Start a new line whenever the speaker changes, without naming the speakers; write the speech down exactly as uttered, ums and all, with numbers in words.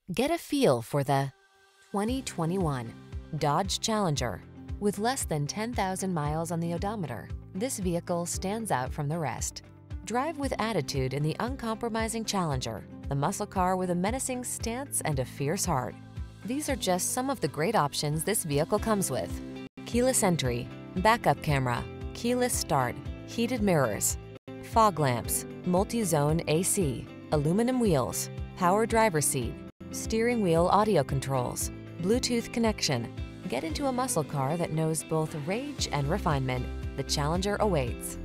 Get a feel for the twenty twenty-one Dodge Challenger. With less than ten thousand miles on the odometer, this vehicle stands out from the rest. Drive with attitude in the uncompromising Challenger, the muscle car with a menacing stance and a fierce heart. These are just some of the great options this vehicle comes with: keyless entry, backup camera, keyless start, heated mirrors, fog lamps, multi-zone A C, aluminum wheels, power driver's seat, steering wheel audio controls, Bluetooth connection. Get into a muscle car that knows both rage and refinement. The Challenger awaits.